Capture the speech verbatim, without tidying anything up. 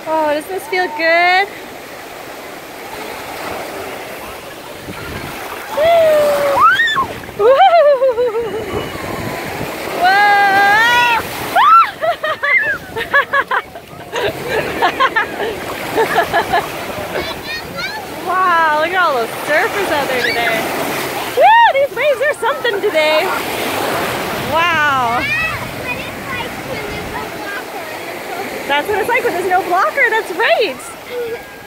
Oh, does this feel good? Woo! Whoa! Wow, look at all those surfers out there today. Woo! These waves are something today. Wow. That's what it's like when there's no blocker. That's right.